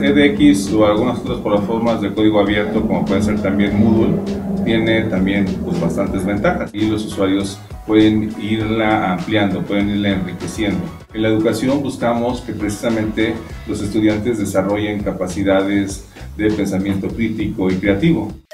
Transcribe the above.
edX o algunas otras plataformas de código abierto, como puede ser también Moodle, tiene también pues, bastantes ventajas y los usuarios pueden irla ampliando, pueden irla enriqueciendo. En la educación buscamos que precisamente los estudiantes desarrollen capacidades de pensamiento crítico y creativo.